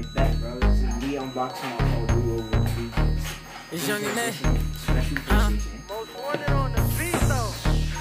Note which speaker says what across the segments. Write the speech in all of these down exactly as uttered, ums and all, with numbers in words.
Speaker 1: like that, bro. This is me unboxing my whole duo with regions.
Speaker 2: It's Young and Ned.
Speaker 1: Special
Speaker 2: Uh,
Speaker 3: Most wanted on the beat though.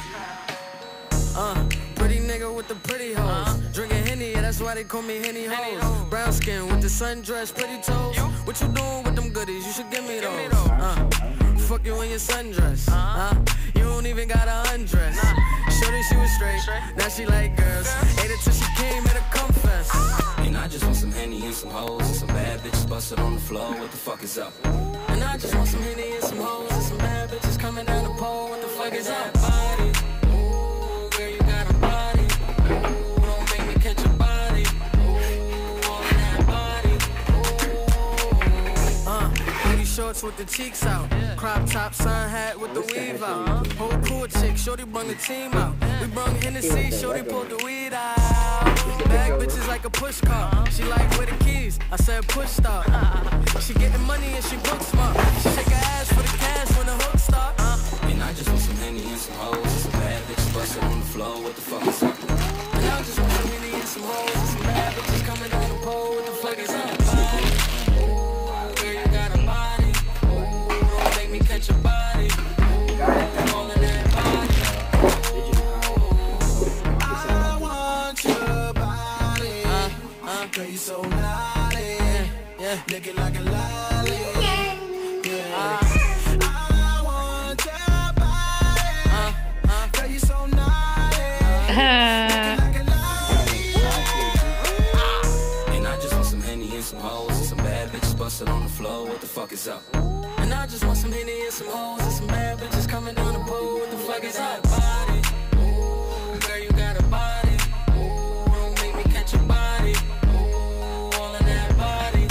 Speaker 2: uh, pretty nigga with the pretty hoes. Uh, Drinking Henny, yeah, that's why they call me Henny hoes. Brown skin with the sundress, pretty toes. You? What you doing with them goodies? You should give me those. Give me those. Uh, fuck you in your sundress. Uh, you don't even gotta undress. Shorty, she was straight. Now she like girls. Ate it till she came here to confess.
Speaker 4: And I just want some Henny and some hoes and some bad bitches busted on the floor. What the fuck is up?
Speaker 2: And I just want some Henny and some hoes and some bad bitches coming down the pole. What the fuck is that body? Ooh, girl, you got a body. Ooh, don't make me catch your body. Ooh, all in that body. Ooh. Uh, booty shorts with the cheeks out. Crop top, sun hat with the weave out. Whole cool chick, shorty brung the team out. We brung Hennessy, shorty pulled the weed out. Bag bitches like a push car. She like with the keys, I said push start. She getting money and she book smart. She shake her ass for the cash when the hook start.
Speaker 4: And I just want some Henny and some hoes and some bad bitches busted on the floor. What the fuck is up?
Speaker 2: And I just want some Henny and some hoes and some bad bitches coming down the pole. What the fuck is up? Ooh, girl, you got a body. Ooh, don't make me catch your body. Ooh, all in that body.
Speaker 5: I want your body.
Speaker 2: Uh, uh,
Speaker 5: Girl, you so naughty.
Speaker 2: yeah.
Speaker 5: Looking like a lolly. Yeah.
Speaker 2: Uh,
Speaker 5: I want your body.
Speaker 2: uh, uh.
Speaker 5: Girl, you so naughty. Looking like a lolly.
Speaker 4: And I just want some Henny and some hoes and some bad bitches busted on the floor. What the fuck is up?
Speaker 2: And I just want some Henny and some hoes and some bad bitches coming down the pole. What the fuck is that body? Ooh, girl, you got a body. Ooh, don't make me catch your body. Ooh, all in that body.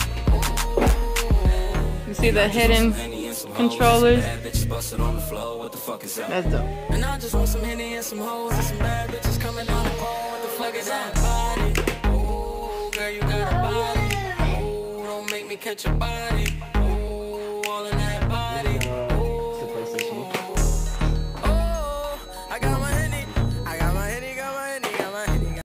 Speaker 6: You see the hidden
Speaker 4: Henny and some
Speaker 6: controllers?
Speaker 4: hoes and some bad bitches busted on the floor. What the fuck is up?
Speaker 6: That's dope.
Speaker 2: And I just want some Henny and some hoes and some bad bitches coming down the pole. What the fuck is that body? Ooh, girl, you got a body. Ooh, don't make me catch your body.